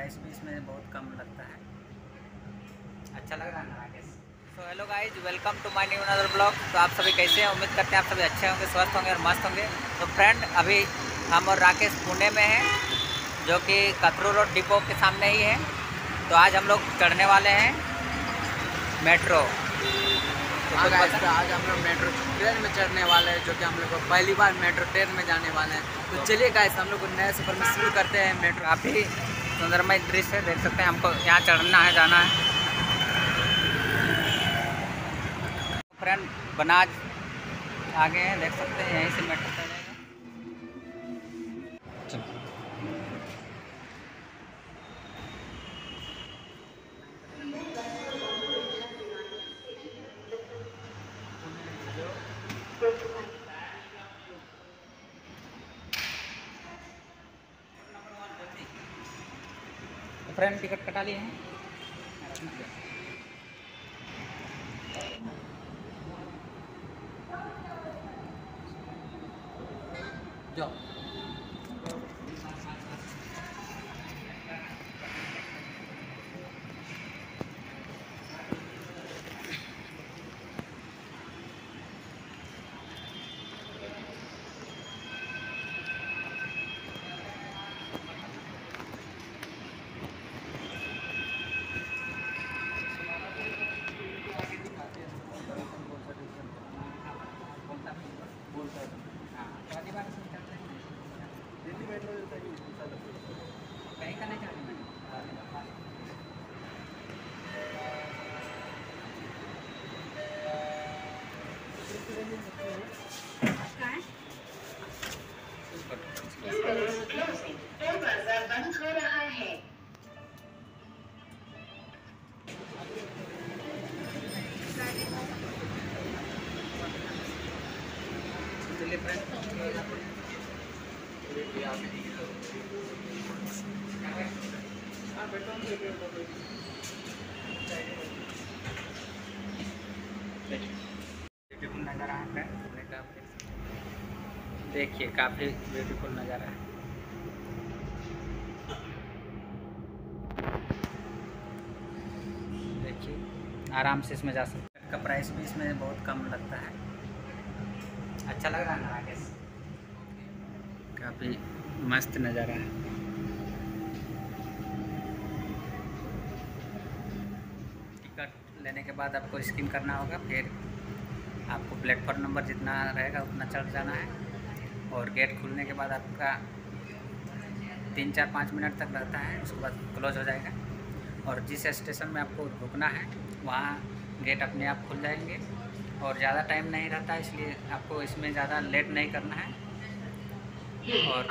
Price भी इसमें बहुत कम लगता है। अच्छा लग रहा है ना राकेश? तो hello guys, welcome to my new another blog. तो आप सभी कैसे हैं? उम्मीद करते हैं आप सभी अच्छे होंगे, स्वस्थ होंगे और मस्त होंगे। तो फ्रेंड, अभी हम और राकेश पुणे में हैं, जो कि कतरू रोड डिपो के सामने ही है। तो आज हम लोग चढ़ने वाले हैं मेट्रो। तो आज हम लोग मेट्रो ट्रेन में चढ़ने वाले हैं, जो कि हम लोग को पहली बार मेट्रो ट्रेन में जाने वाले हैं। तो चलिए गाइस, हम लोग को नए सफर में शुरू करते हैं। मेट्रो काफ़ी सुंदरमय दृश्य देख सकते हैं। हमको यहाँ चढ़ना है, जाना है। फ्रेंड, बनाज आगे हैं, देख सकते हैं, यहीं से मेट्रो चलेगा। फ्रेंड, टिकट कटा लिए हैं? जाओ। कहीं का नहीं जाना दरवाजा बंद हो रहा है। चलिए फ्रेंड, ब्यूटीफुल नज़ारा है। देखिए, काफ़ी ब्यूटीफुल नज़ारा है। देखिए, आराम से इसमें जा सकते हैं। का प्राइस भी इसमें बहुत कम लगता है। अच्छा लग रहा है ना राकेश? काफ़ी मस्त नज़ारा है। टिकट लेने के बाद आपको स्कैन करना होगा, फिर आपको प्लेटफॉर्म नंबर जितना रहेगा उतना चढ़ जाना है। और गेट खुलने के बाद आपका 3-4-5 मिनट तक रहता है, उसके बाद क्लोज हो जाएगा। और जिस स्टेशन में आपको रुकना है वहाँ गेट अपने आप खुल जाएंगे। और ज़्यादा टाइम नहीं रहता, इसलिए आपको इसमें ज़्यादा लेट नहीं करना है। और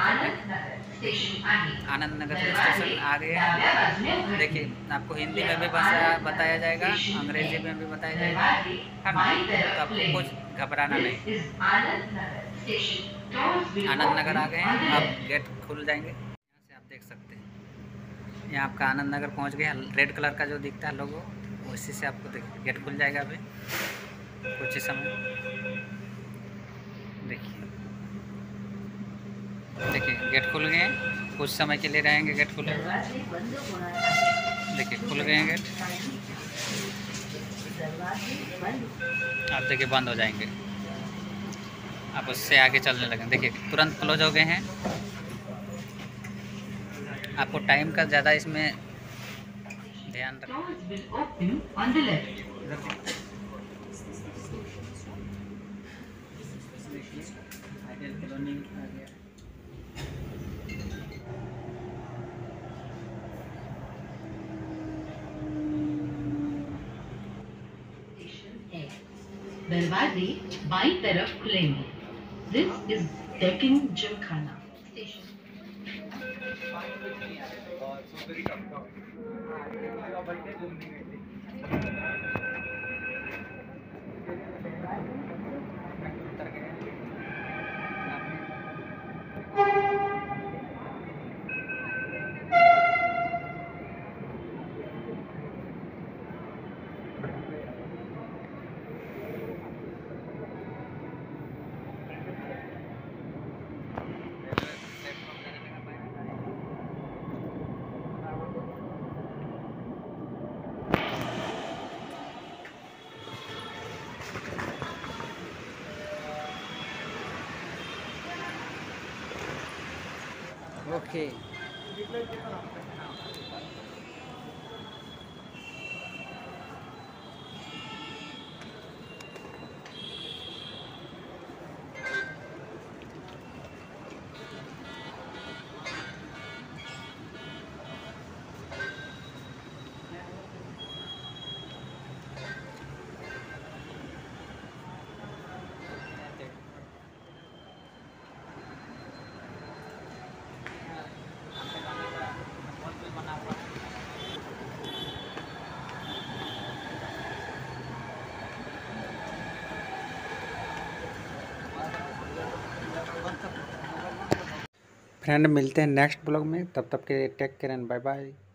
आनंद नगर स्टेशन आ गए हैं। देखिए, आपको हिंदी में भी बताया जाएगा, अंग्रेजी में भी बताया जाएगा, है ना? तो आपको कुछ घबराना नहीं। आनंद नगर आ गए हैं, अब गेट खुल जाएंगे। यहाँ से आप देख सकते हैं, यहाँ आपका आनंद नगर पहुँच गया। रेड कलर का जो दिखता है लोगो, उसी से आपको देखिए गेट खुल जाएगा अभी कुछ ही समय। देखिए गेट खुल गए हैं, कुछ समय के लिए रहेंगे गेट खुले। देखिए खुल गए हैं गेट, आप देखिए बंद हो जाएंगे। आप उससे आगे चलने लगें। देखिए तुरंत क्लोज हो गए हैं। आपको टाइम का ज़्यादा इसमें ध्यान रखना। आइडियल कॉलोनी आ गया। दरवाजे बाईं तरफ खुलेंगे। This is Deccan Gymkhana station. Okay. Friend मिलते हैं नेक्स्ट ब्लॉग में, तब तक के take care and bye bye.